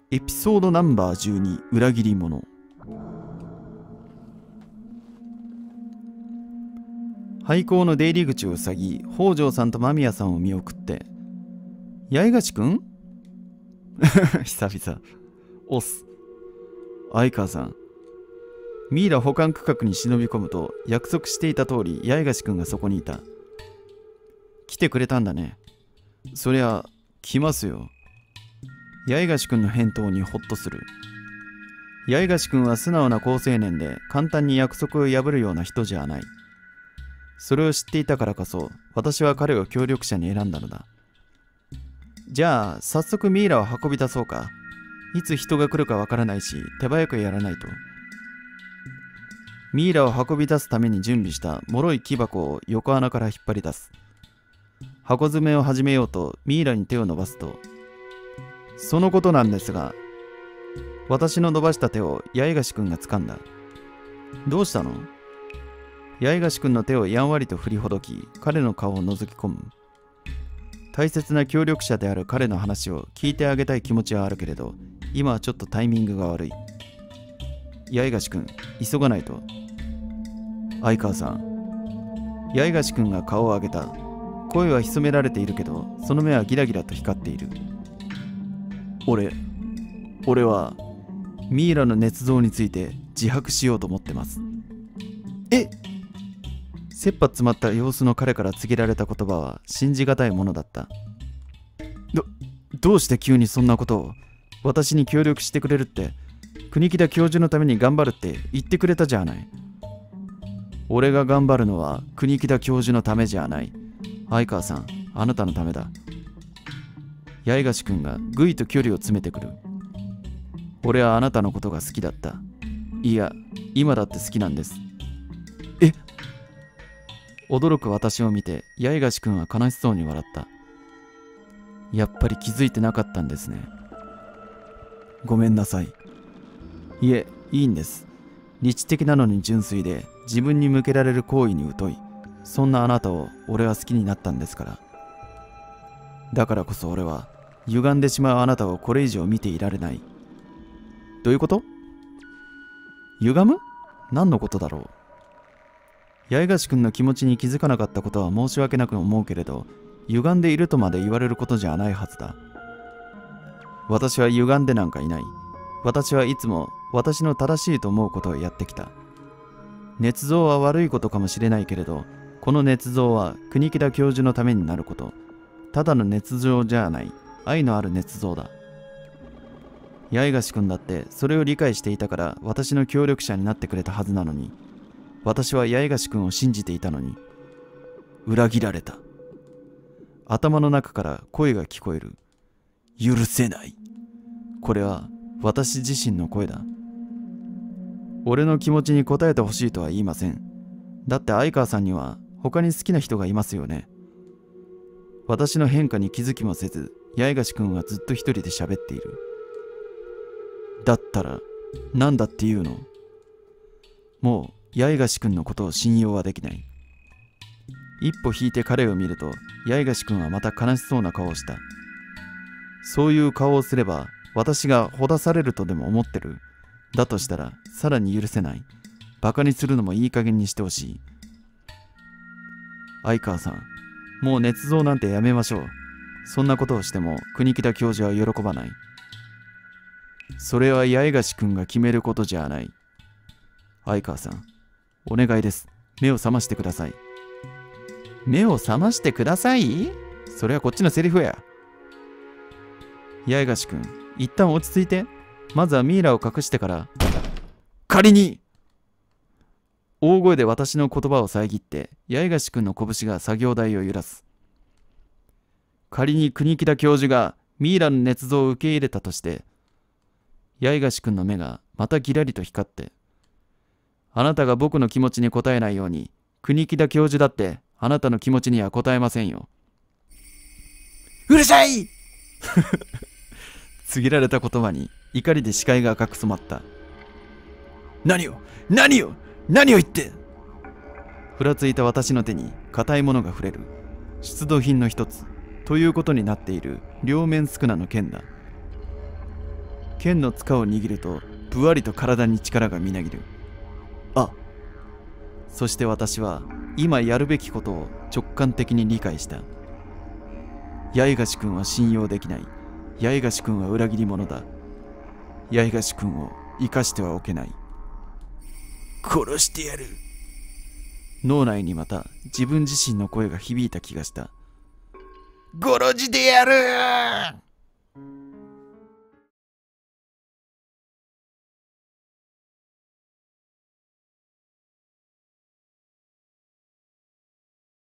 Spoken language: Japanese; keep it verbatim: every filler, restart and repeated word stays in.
エピソードナンバーじゅうに、裏切り者。廃校の出入り口を塞ぎ、北条さんと間宮さんを見送って、八重樫くん久々。おっす。相川さん。ミイラ保管区画に忍び込むと、約束していた通り、八重樫くんがそこにいた。来てくれたんだね。そりゃ、来ますよ。八重樫くんの返答にほっとする。八重樫くんは素直な好青年で、簡単に約束を破るような人じゃない。それを知っていたからこそ、私は彼を協力者に選んだのだ。じゃあ、早速ミイラを運び出そうか。いつ人が来るかわからないし、手早くやらないと。ミイラを運び出すために準備した脆い木箱を横穴から引っ張り出す。箱詰めを始めようとミイラに手を伸ばすと、そのことなんですが、私の伸ばした手を八重樫くんが掴んだ。どうしたの？八重樫くんの手をやんわりと振りほどき、彼の顔を覗き込む。大切な協力者である彼の話を聞いてあげたい気持ちはあるけれど、今はちょっとタイミングが悪い。八重樫くん、急がないと。相川さん。八重樫くんが顔を上げた。声は潜められているけど、その目はギラギラと光っている。俺、俺は、ミイラの捏造について自白しようと思ってます。え？切羽詰まった様子の彼から告げられた言葉は信じがたいものだった。ど、どうして急にそんなことを？私に協力してくれるって、国木田教授のために頑張るって言ってくれたじゃない。俺が頑張るのは国木田教授のためじゃない。相川さん、あなたのためだ。八重樫くんがぐいと距離を詰めてくる。俺はあなたのことが好きだった。いや、今だって好きなんです。え？驚く私を見て八重樫くんは悲しそうに笑った。やっぱり気づいてなかったんですね。ごめんなさい。いえ、いいんです。理知的なのに純粋で自分に向けられる行為に疎い。そんなあなたを俺は好きになったんですから。だからこそ俺は歪んでしまうあなたをこれ以上見ていられない。どういうこと？歪む？何のことだろう。八重樫くんの気持ちに気づかなかったことは申し訳なく思うけれど、歪んでいるとまで言われることじゃないはずだ。私は歪んでなんかいない。私はいつも私の正しいと思うことをやってきた。捏造は悪いことかもしれないけれど、この捏造は国木田教授のためになること。ただの捏造じゃない。愛のある捏造だ。八重樫くんだってそれを理解していたから私の協力者になってくれたはずなのに、私は八重樫くんを信じていたのに、裏切られた。頭の中から声が聞こえる。許せない。これは私自身の声だ。俺の気持ちに応えてほしいとは言いません。だって相川さんには他に好きな人がいますよね。私の変化に気づきもせず、八重樫くんはずっと一人で喋っている。だったら、なんだっていうの？もう八重樫くんのことを信用はできない。一歩引いて彼を見ると、八重樫くんはまた悲しそうな顔をした。そういう顔をすれば、私がほだされるとでも思ってる。だとしたら、さらに許せない。バカにするのもいい加減にしてほしい。相川さん、もう捏造なんてやめましょう。そんなことをしても国木田教授は喜ばない。それは八重樫くんが決めることじゃない。相川さん、お願いです。目を覚ましてください。目を覚ましてください？それはこっちのセリフや。八重樫くん、一旦落ち着いて。まずはミイラを隠してから。仮に！大声で私の言葉を遮って八重樫くんの拳が作業台を揺らす。仮に国木田教授がミイラの捏造を受け入れたとして、八重樫くんの目がまたギラリと光って、あなたが僕の気持ちに応えないように、国木田教授だってあなたの気持ちには応えませんよ。うるさい告げられた言葉に怒りで視界が赤く染まった。何を何を何を言って。ふらついた私の手に硬いものが触れる。出土品の一つということになっている両面宿儺の剣だ。 剣の塚を握るとぶわりと体に力がみなぎる。あ、そして私は今やるべきことを直感的に理解した。八重樫君は信用できない。八重樫君は裏切り者だ。八重樫君を生かしてはおけない。殺してやる。脳内にまた自分自身の声が響いた気がした。殺してやる。